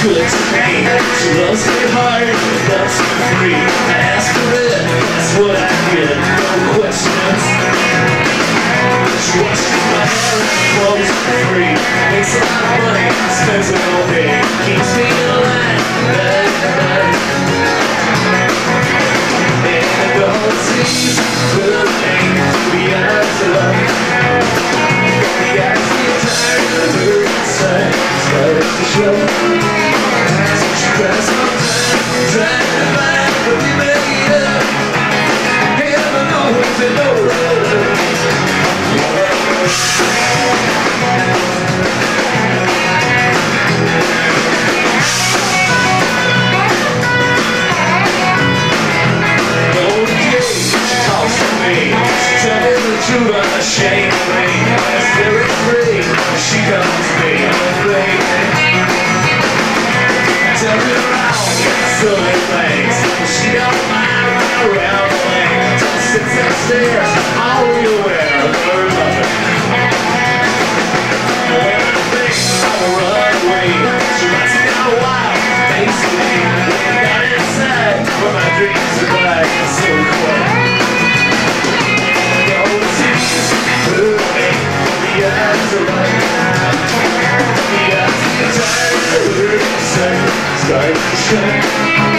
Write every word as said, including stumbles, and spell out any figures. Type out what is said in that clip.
good to me. She loves me hard, loves me free. I ask for it, that's what I get, no questions. She washes my hair and clothes for free. Makes a lot of money, spends it all day. Keeps me in line, night to night. And all it seems will make me eyes alone. The eyes get tired of her inside, starts to show. So she cries all the time, trying to find what we made up. Hey, I don't know if they know love. Shame me, spirit free. She comes me on play. Tell me around, silly things. She don't mind running around the lane. Just sits upstairs, already aware of her lover. And when I think I will run away, she runs me down wild, thanks to me. Got inside, where my dreams are like so cold. Start to shine.